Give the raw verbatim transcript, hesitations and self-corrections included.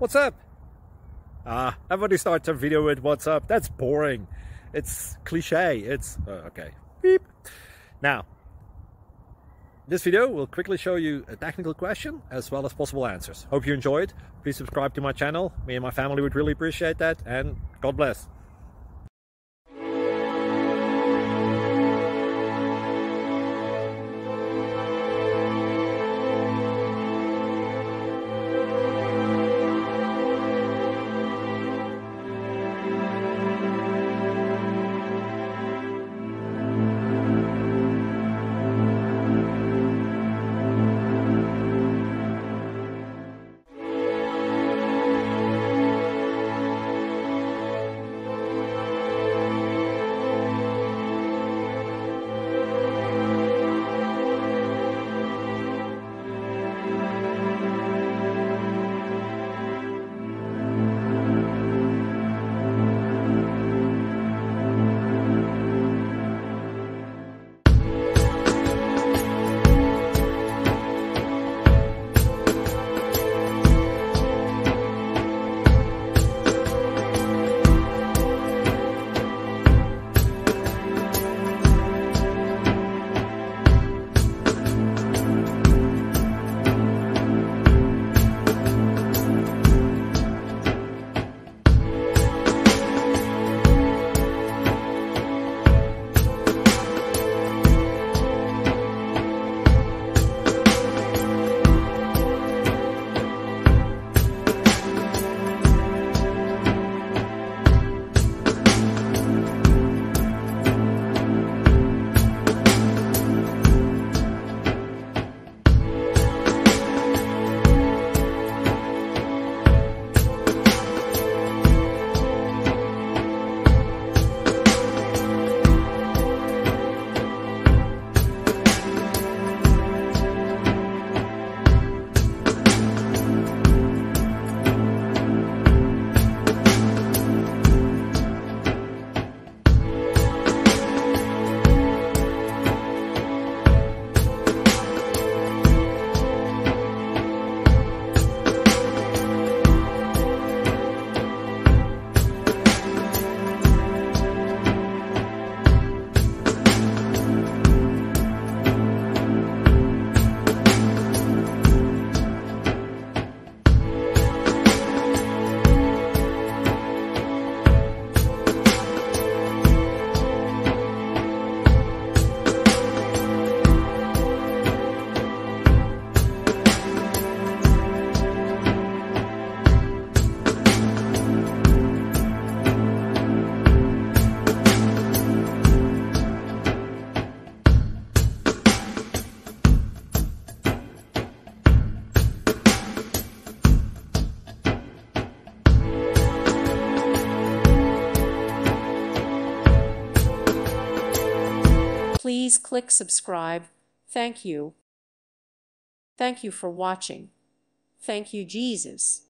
What's up? Ah, everybody starts a video with what's up. That's boring. It's cliche. It's uh, okay. Beep. Now, this video will quickly show you a technical question as well as possible answers. Hope you enjoyed. Please subscribe to my channel. Me and my family would really appreciate that, and God bless. Please click subscribe. Thank you. Thank you for watching. Thank you, Jesus.